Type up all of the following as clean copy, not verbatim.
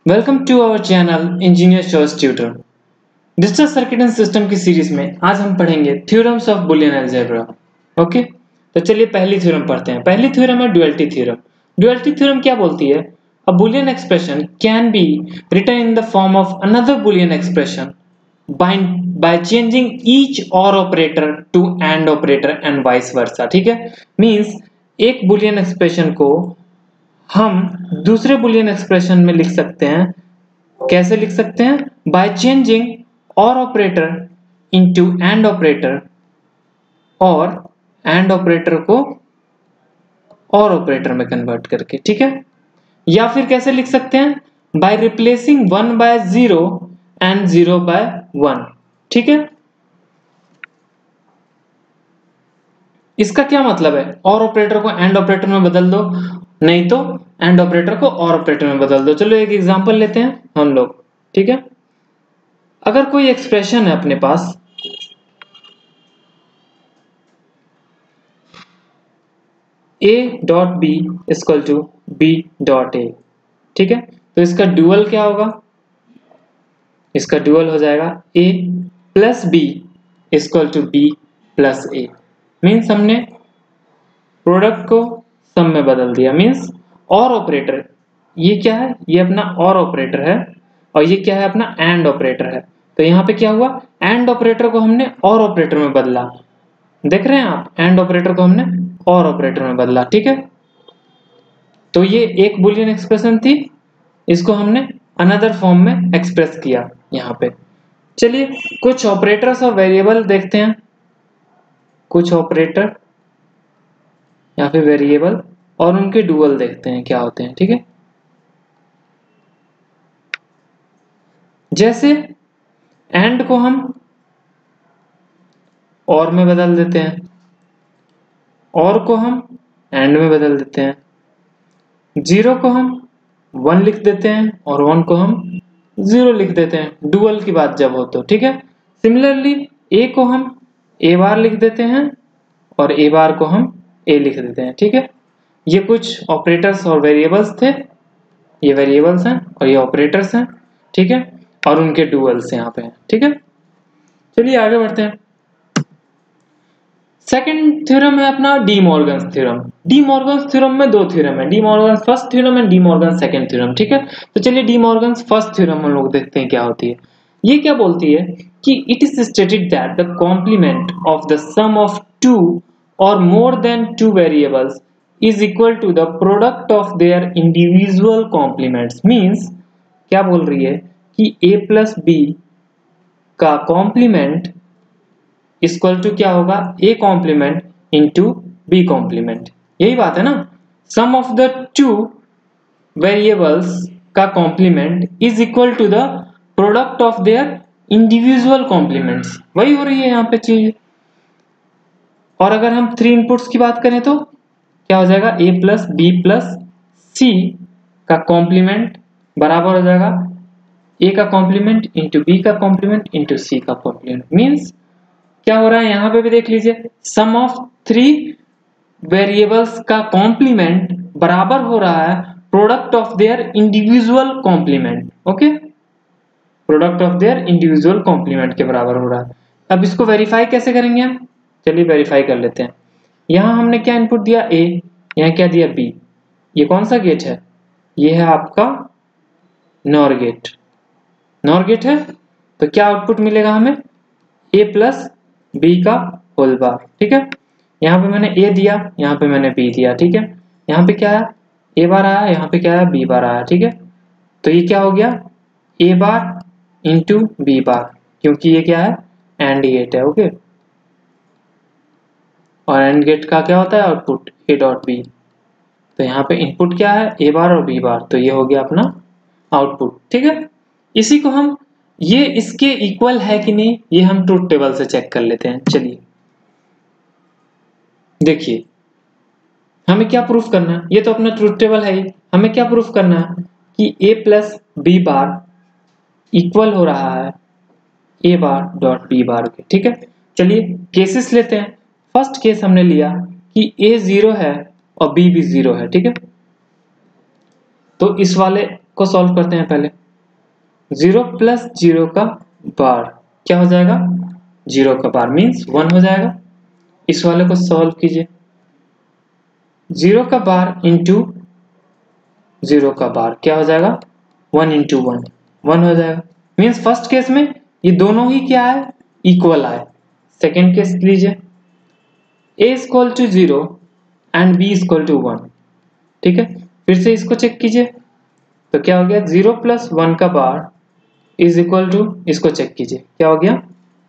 Welcome to our channel engineer choice tutor. Digital circuit and system की series में आज हम पढ़ेंगे theorems of Boolean algebra. Okay, तो चलिए पहली थ्योरम पढ़ते हैं। पहली थ्योरम है ड्युअलिटी थ्योरम। ड्युअलिटी थ्योरम क्या बोलती है? A Boolean expression can be written in the form of another Boolean expression by changing each or operator to and operator and vice versa। ठीक है, मींस एक बुलियन एक्सप्रेशन को हम दूसरे Boolean expression में लिख सकते हैं। कैसे लिख सकते हैं? By changing or operator into and operator और एंड ऑपरेटर को और ऑपरेटर में कन्वर्ट करके। ठीक है, या फिर कैसे लिख सकते हैं? By replacing 1 by 0 and 0 by 1। ठीक है, इसका क्या मतलब है? और ऑपरेटर को एंड ऑपरेटर में बदल दो, नहीं तो एंड ऑपरेटर को और ऑपरेटर में बदल दो। चलो एक एग्जांपल लेते हैं हम लोग। ठीक है, अगर कोई एक्सप्रेशन है अपने पास a dot B equal to b dot A. ठीक है, तो इसका ड्यूअल क्या होगा? इसका ड्यूअल हो जाएगा a plus B equal to b plus A. Means हमने प्रोडक्ट को सम में बदल दिया। मीन्स और ऑपरेटर, ये क्या है? ये अपना और ऑपरेटर है और ये क्या है? अपना एंड ऑपरेटर है। तो यहाँ पे क्या हुआ? एंड ऑपरेटर को हमने और ऑपरेटर में बदला। देख रहे हैं आप? एंड ऑपरेटर को हमने और ऑपरेटर में बदला। ठीक है, तो ये एक बुलियन एक्सप्रेशन थी, इसको हमने अनदर फॉर्म में एक्सप्रेस किया यहाँ पे। चलिए कुछ ऑपरेटर्स और वेरिएबल देखते हैं। कुछ ऑपरेटर या फिर वेरिएबल और उनके डुअल देखते हैं क्या होते हैं। ठीक है, जैसे एंड को हम और में बदल देते हैं, और को हम एंड में बदल देते हैं, 0 को हम 1 लिख देते हैं और 1 को हम 0 लिख देते हैं, डुअल की बात जब हो तो। ठीक है, सिमिलरली ए को हम ए बार लिख देते हैं और ए बार को हम ए लिख देते हैं। ठीक है, ये कुछ ऑपरेटर्स और वेरिएबल्स थे। ये वेरिएबल्स हैं और ये ऑपरेटर्स हैं। ठीक है, और उनके डुअल्स यहाँ पे हैं। ठीक है, चलिए आगे बढ़ते हैं। सेकंड थ्योरम है अपना De Morgan's theorem. De Morgan's theorem में दो थ्योरम है, De Morgan's first theorem and De Morgan's second theorem. ठीक है, तो चलिए डी मॉर्गन्स फर्स्ट थ्योरम हम लोग देखते हैं क्या होती है। ये क्या बोलती है कि it is stated that the complement of the sum of two or more than two variables is equal to the product of their individual complements. Means क्या बोल रही है कि a प्लस बी का कॉम्प्लीमेंट इक्वल टू क्या होगा? a complement into B complement. यही बात है ना? Sum of the two variables का complement is equal to the product of their individual complements. वही हो रही है यहाँ पे चीज। और अगर हम 3 इनपुट्स की बात करें तो क्या हो जाएगा? a plus B plus C का कॉम्प्लीमेंट बराबर हो जाएगा a का कॉम्प्लीमेंट इंटू बी का कॉम्प्लीमेंट इंटू सी का कॉम्प्लीमेंट। मीन्स क्या हो रहा है यहाँ पे भी देख लीजिए, सम ऑफ 3 वेरिएबल्स का कॉम्प्लीमेंट बराबर हो रहा है product of their individual complement. Okay, product of their individual complement के बराबर हो रहा है। अब इसको वेरीफाई कैसे करेंगे हम? चलिए वेरीफाई कर लेते हैं। यहाँ हमने क्या इनपुट दिया? a, यहाँ क्या दिया? b। ये कौन सा गेट है? ये है आपका नॉर गेट। नॉर गेट है तो क्या आउटपुट मिलेगा हमें? a प्लस बी का होल बार। ठीक है, यहाँ पे मैंने a दिया, यहाँ पे मैंने b दिया। ठीक है, यहाँ पे क्या है? a बार आया, यहाँ पे क्या है? b बार आया। ठीक है, तो ये क्या हो गया? a bar into B bar, क्योंकि ये क्या है? एंड गेट है। ओके, और एंड गेट का क्या होता है? Output a dot B. तो यहाँ पे इनपुट क्या है? a बार और b बार, तो ये हो गया अपना आउटपुट। ठीक है, इसी को हम, ये इसके इक्वल है कि नहीं ये हम ट्रूथ टेबल से चेक कर लेते हैं। चलिए देखिए, हमें क्या प्रूफ करना है? ये तो अपना ट्रूथ टेबल है ही। हमें क्या प्रूफ करना है कि a plus B bar equal हो रहा है a bar dot B bar के। ठीक है, चलिए केसेस लेते हैं। फर्स्ट केस हमने लिया कि a 0 है और b भी 0 है। ठीक है, तो इस वाले को सॉल्व करते हैं पहले। 0 प्लस 0 का बार क्या हो जाएगा, 0 का बार मीन्स 1 हो जाएगा। इस वाले को सॉल्व कीजिए, 0 का बार इंटू 0 का बार क्या हो जाएगा, 1 इंटू 1 1 हो जाएगा। मीन्स फर्स्ट केस में ये दोनों ही क्या है, इक्वल आए। सेकेंड केस लीजिए, a equal to 0 and b equal to 1, ठीक है। फिर से इसको चेक कीजिए, तो क्या हो गया, 0 प्लस 1 का बार इज इक्वल टू, इसको चेक कीजिए क्या हो गया,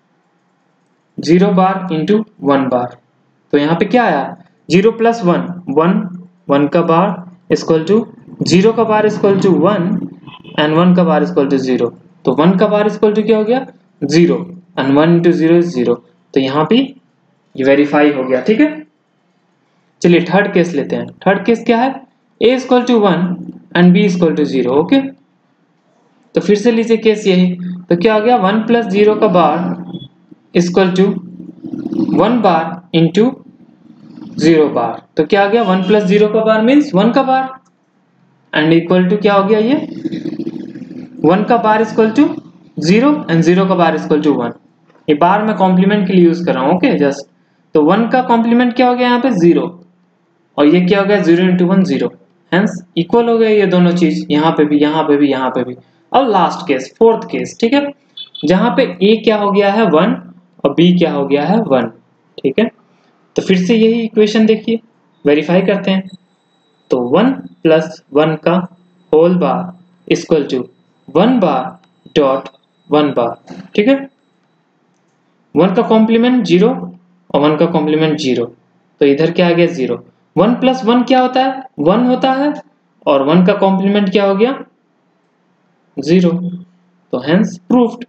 0 बार इंटू 1 बार। तो यहाँ पे क्या आया, 0 प्लस 1 1, 1 का बार इक्वल टू 0 का बार इक्वल टू 1 एंड 1 का बार इक्वल टू 0। तो 1 का बार इक्वल टू क्या हो गया, 0 एंड 1 इंटू 0 इज 0। तो यहाँ पे ये वेरीफाई हो गया, ठीक है। चलिए थर्ड केस लेते हैं। थर्ड केस क्या है, a equal to 1 and b equal to 0, okay. तो फिर से लीजिए केस यही, तो क्या हो गया, 1 प्लस 0 का bar equal to 1 bar into 0 bar. तो क्या आ गया, 1 प्लस 0 का बार मीन्स 1 का बार एंड इक्वल टू क्या हो गया, ये 1 का बार इक्वल टू 0 एंड 0 का बार इक्वल टू 1। ये बार मैं कॉम्प्लीमेंट के लिए यूज कर रहा हूँ, ओके जस्ट। तो 1 का कॉम्प्लीमेंट क्या हो गया यहाँ पे 0 और ये क्या हो गया 0 इंटू 1 0, हेंस इक्वल हो गया ये दोनों चीज, यहाँ पे भी यहाँ पे भी यहाँ पे भी। अब लास्ट केस, फोर्थ केस, ठीक है, जहाँ पे a क्या हो गया है 1 और b क्या हो गया है 1, ठीक है। तो फिर से यही इक्वेशन देखिए, वेरीफाई करते हैं। तो 1 प्लस 1 का whole bar equal to 1 bar dot 1 bar, ठीक है। 1 का कॉम्प्लीमेंट 0 और 1 का कॉम्प्लीमेंट 0, तो इधर क्या आ गया 0। 1 प्लस 1 क्या होता है, 1 होता है और 1 का कॉम्प्लीमेंट क्या हो गया 0। तो हेंस प्रूफ्ड,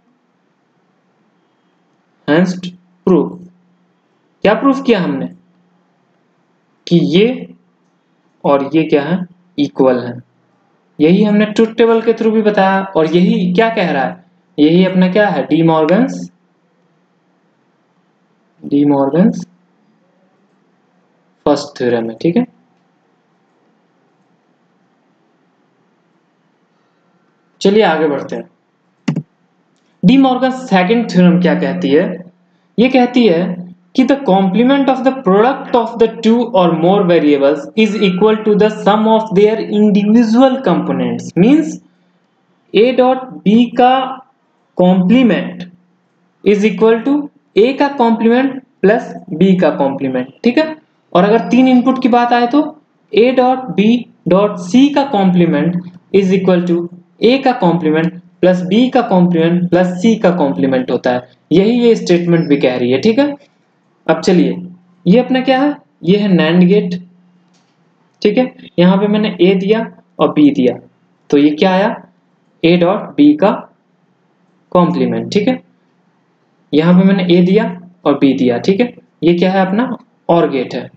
हेंस प्रूफ। क्या प्रूफ किया हमने कि ये और ये क्या है, इक्वल है। यही हमने ट्रुथ टेबल के थ्रू भी बताया और यही क्या कह रहा है, यही अपना क्या है, डी मॉर्गन्स फर्स्ट थ्योरम है, ठीक है। चलिए आगे बढ़ते हैं। डी मॉर्गन सेकंड थ्योरम क्या कहती है, ये कहती है कि the complement of the product of the two or more variables is equal to the sum of their individual components. Means a dot b का complement is equal to a का complement plus b का complement, ठीक है। और अगर तीन input की बात आए तो a dot b dot c का complement is equal to a का कॉम्प्लीमेंट प्लस b का कॉम्प्लीमेंट प्लस c का कॉम्प्लीमेंट होता है। यही ये स्टेटमेंट भी कह रही है, ठीक है। अब चलिए, ये अपना क्या है, ये है नैंड गेट, ठीक है। यहाँ पे मैंने a दिया और b दिया, तो ये क्या आया, a डॉट b का कॉम्प्लीमेंट, ठीक है। यहाँ पे मैंने a दिया और b दिया, ठीक है। ये क्या है अपना और गेट है,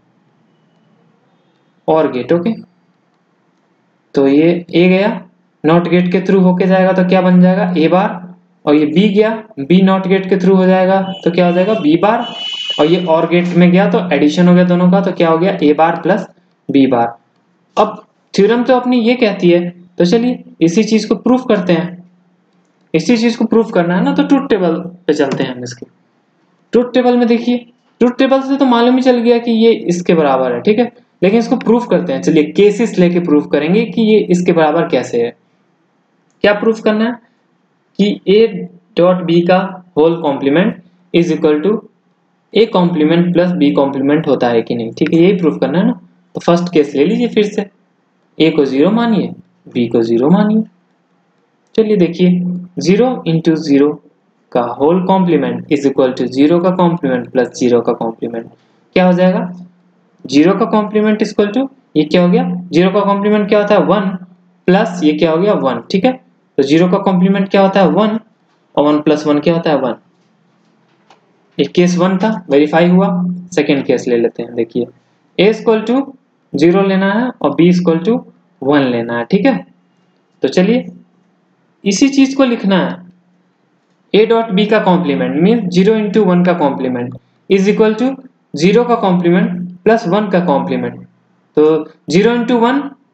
और गेट, ओके। तो ये a गया, नॉट गेट के थ्रू होके जाएगा तो क्या बन जाएगा a बार, और ये b गया, b नॉट गेट के थ्रू हो जाएगा तो क्या हो जाएगा b बार, और ये और गेट में गया तो एडिशन हो गया दोनों का, तो क्या हो गया a bar plus b bar. अब थ्योरम तो अपनी ये कहती है, तो चलिए इसी चीज को प्रूफ करते हैं। इसी चीज को प्रूफ करना है ना, तो ट्रुथ टेबल पे चलते हैं हम इसके। ट्रुथ टेबल में देखिए, ट्रुथ टेबल से तो मालूम ही चल गया कि ये इसके बराबर है, ठीक है। लेकिन इसको प्रूफ करते हैं, चलिए केसेस लेके प्रूफ करेंगे कि ये इसके बराबर कैसे है। क्या प्रूफ करना है कि a डॉट b का whole complement is equal to a complement plus b complement होता है कि नहीं, ठीक है। यही प्रूफ करना है ना। तो फर्स्ट केस ले लीजिए, फिर से a को 0 मानिए, b को 0 मानिए। चलिए देखिए, 0 इंटू 0 का whole complement is equal to 0 का कॉम्प्लीमेंट प्लस 0 का कॉम्प्लीमेंट, क्या हो जाएगा 0 का कॉम्प्लीमेंट इक्वल टू, ये क्या हो गया, 0 का कॉम्प्लीमेंट क्या होता है 1 प्लस ये क्या हो गया 1, ठीक है। तो 0 का कॉम्प्लीमेंट क्या होता है 1 और 1 प्लस 1 क्या होता है 1। एक केस 1 था, वेरीफाई हुआ। सेकेंड केस ले लेते हैं, देखिए a इक्वल टू 0 लेना है और b इक्वल टू 1 लेना है, ठीक है। तो चलिए इसी चीज को लिखना है, a डॉट b का कॉम्प्लीमेंट मीन 0 इंटू 1 का कॉम्प्लीमेंट इज इक्वल टू 0 का कॉम्प्लीमेंट प्लस 1 का कॉम्प्लीमेंट। तो 0 इंटू 1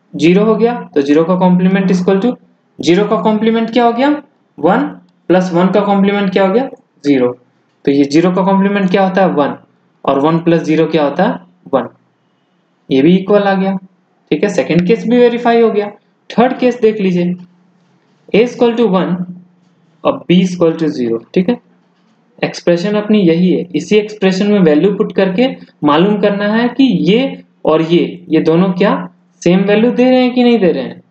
0 हो गया, तो 0 का कॉम्प्लीमेंट इक्वल टू 0 का कॉम्प्लीमेंट क्या हो गया 1 प्लस 1 का कॉम्प्लीमेंट क्या हो गया 0। तो ये 0 का कॉम्प्लीमेंट क्या होता है 1 और 1 प्लस 0 क्या होता है 1, ये भी इक्वल आ गया। ठीक है, सेकंड केस भी वेरीफाई हो गया। थर्ड केस देख लीजिए, a इक्वल टू 1 और b इक्वल टू 0। ठीक है, एक्सप्रेशन अपनी यही है, इसी एक्सप्रेशन में वैल्यू पुट करके मालूम करना है कि ये और ये दोनों क्या सेम वैल्यू दे रहे हैं कि नहीं दे रहे हैं।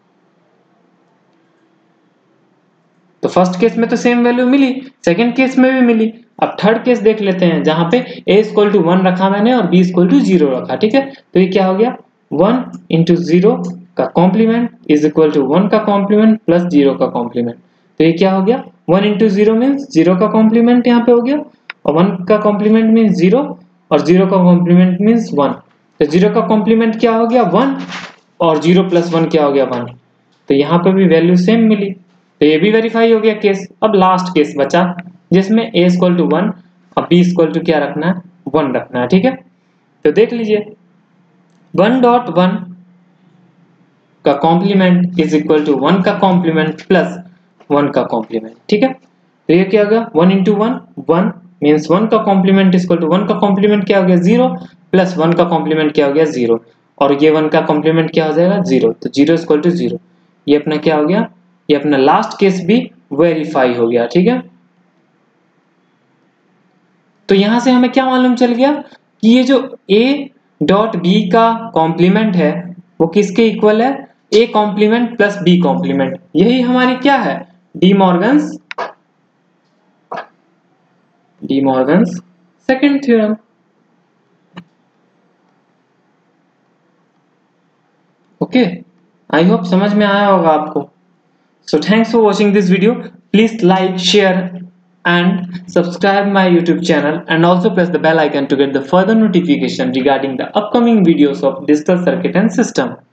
तो फर्स्ट केस में तो सेम वैल्यू मिली, सेकंड केस में भी मिली। अब थर्ड केस देख लेते हैं जहां पे a इक्वल टू 1 रखा मैंने और b इक्वल टू 0 रखा। ठीक है, तो ये क्या हो गया 1 इंटू 0 का कॉम्प्लीमेंट इज इक्वल टू 1 का कॉम्प्लीमेंट प्लस 0 का कॉम्प्लीमेंट। तो ये क्या हो गया 1 इंटू 0 मीन्स 0 का कॉम्प्लीमेंट यहाँ पे हो गया और 1 का कॉम्प्लीमेंट मीन्स 0 और 0 का कॉम्प्लीमेंट मीन्स 1। तो 0 का कॉम्प्लीमेंट क्या हो गया 1 और 0 प्लस 1 क्या हो गया 1। तो यहाँ पे भी वैल्यू सेम मिली, तो ये भी वेरीफाई हो गया केस। अब लास्ट केस बचा जिसमें a इक्वल टू 1 और b इक्वल टू क्या रखना है 1 रखना है। ठीक है, तो देख लीजिए 1.1 का कॉम्प्लीमेंट इज इक्वल टू 1 का कॉम्प्लीमेंट प्लस 1 का कॉम्प्लीमेंट। ठीक है, तो ये क्या हो गया 1 इंटू 1 मीन्स 1 का कॉम्प्लीमेंट इक्वल टू 1 का कॉम्प्लीमेंट क्या हो गया 0 प्लस 1 का कॉम्प्लीमेंट क्या हो गया 0 और ये 1 का कॉम्प्लीमेंट क्या हो जाएगा 0। तो 0 इक्वल टू 0, ये अपना क्या हो गया, ये अपना लास्ट केस भी वेरीफाई हो गया। ठीक है, तो यहां से हमें क्या मालूम चल गया कि ये जो a डॉट b का कॉम्प्लीमेंट है वो किसके इक्वल है a complement plus b complement. यही हमारी क्या है De Morgan's second theorem. Okay, I hope समझ में आया होगा आपको। So thanks for watching this video. Please like, share and subscribe my YouTube channel and also press the bell icon to get the further notification regarding the upcoming videos of digital circuit and system.